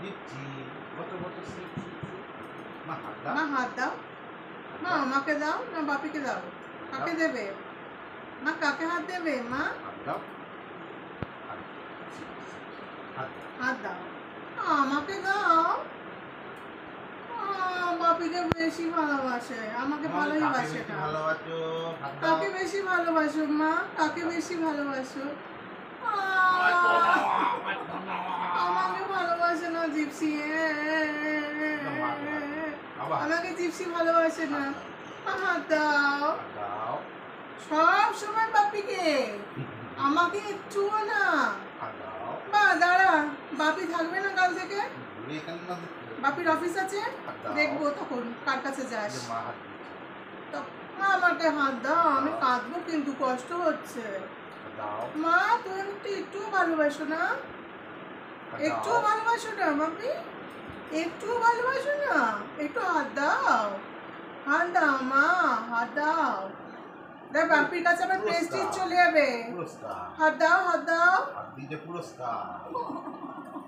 দিচ্ছি কত কত মা হাত দাও। মা হাত দাও। মা আমাকে দাও না বাপিকে দাও? কাকে দেবে মা? কাকে হাত দেবে মা? হাত দাও। হাত দাও। আমাকে দাও। বাপিকে বেশি ভালোবাসে, আমাকে ভালোই বাসে না। ভালোবাসো কাকে বেশি ভালোবাসো মা? কাকে বেশি ভালোবাসো? আমাকে ভালোবাসে না জিপসি। আমাকে জিপসি ভালোবাসে না। হাত দাও। সব সময় বাপিকে, আমাকে একটুও না। মা দাঁড়া, বাপি থাকবে না কাল থেকে? বাপির অফিস আছে, দেখবো তখন কার কাছে যাস। মা আমাকে হাত দাও, আমি কাঁদবো কিন্তু কষ্ট হচ্ছে। মা তুমি একটু ভালোবাসো না? একটু ভালোবাসো না বাপি? একটু ভালোবাসো না? একটু হাত দাও। হাত দাও মা, হাত দাও। দেখ বাপির কাছে আবার প্রেস্টিজ চলে যাবে। হাত দাও, হাত দাও। পুরস্কার